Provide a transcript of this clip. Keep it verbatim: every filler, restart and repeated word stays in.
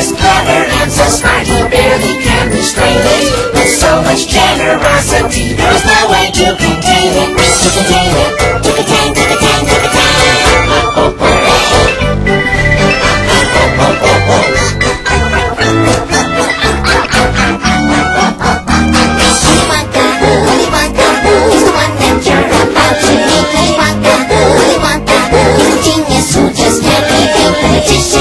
is clever and so smart he barely can restrain it. With so much generosity, there's no way to contain it. To contain it, to contain, to contain, to contain. Oh, oh, oh, oh. Willy Wonka, Willy Wonka, he's the one that you're about to meet. Willy Wonka, Willy Wonka, he's a genius who just can't be beat.